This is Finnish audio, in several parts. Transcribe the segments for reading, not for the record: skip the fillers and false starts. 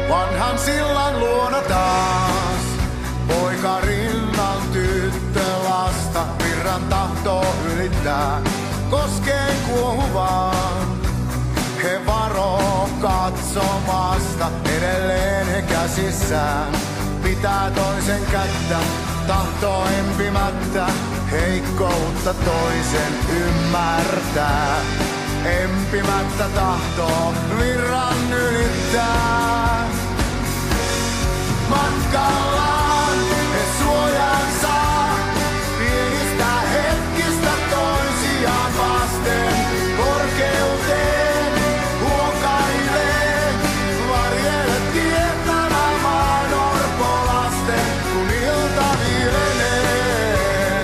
vanhan sillan luona taas. Poika rinnan tyttö lasta, virran tahtoo ylittää, koskeen kuohuvaan. He varoo katsomasta, edelleen he käsissään. Pitää toisen kättä, tahtoo empimättä, heikkoutta toisen ymmärtää. Empimättä tahtoo virran ylittää. Matkallaan he suojan saa, pienistä hetkistä toisiaan vasten. Korkeuteen huokailee, varjele tietämä maan orpolasten, kun ilta viilenee.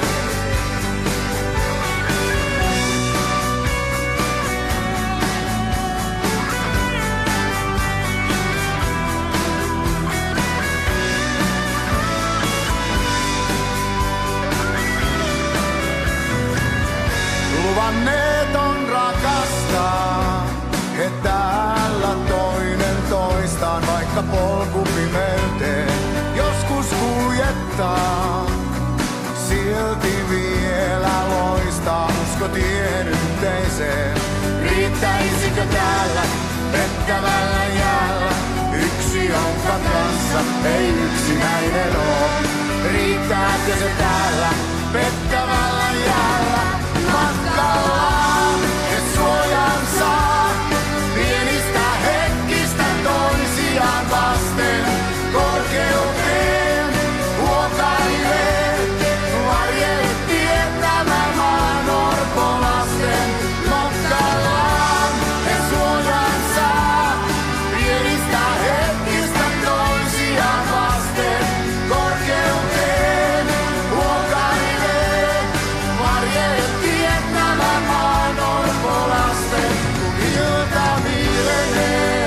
Luvanneet on rakastaa, he täällä toinen toistaan, vaikka polku pimeyteen joskus kuljettaa. Silti vielä loistaa usko tien yhteiseen. Riittäisikö täällä pettävällä jäällä yksi, jonka kanssa ei yksinäinen oo? Riittääkö se täällä pettävällä jäällä? Matkallaan he suojan saa, pienistä hetkistä toisiaan vasten. Korkeuteen huokailee, varjele tietämä maan orpolasten. Matkallaan he suojan saa, pienistä hetkistä toisiaan vasten. Korkeuteen huokailee, varjele tietämä maan orpolasten, kun ilta viilenee.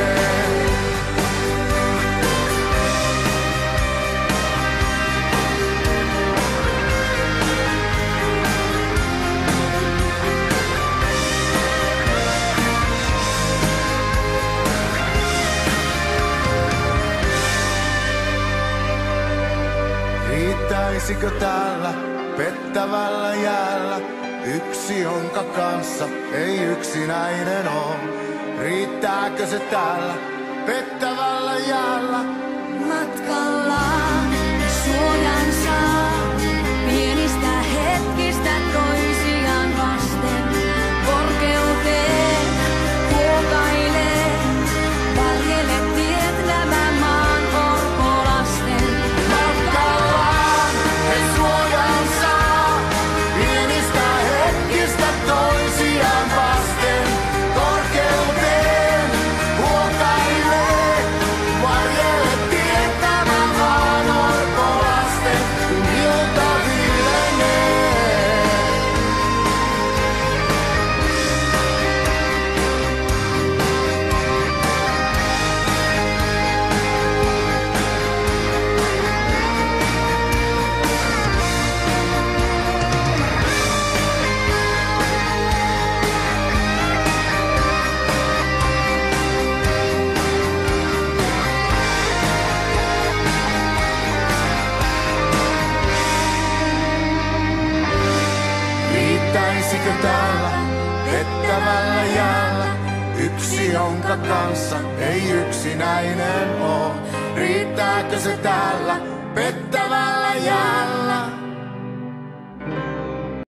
Riittäisikö täällä pettävällä jäällä yksi, jonka kanssa ei yksinäinen oo? Riittääkö se täällä pettävällä jäällä? Matkallaan suojan saa, pienistä hetkistä toisiaan vasten. Korkeuteen huokailee, varjele tietämä maan orpolasten. Matkallaan he suojan saa, pienistä hetkistä toisiaan vasten. Korkeuteen huokailee, varjele tietämä maan orpolasten, kun ilta viilenee. Riittäisikö täällä pettävällä jäällä yksi, jonka kanssa ei yksinäinen oo? Riittääkö se täällä pettävällä jäällä?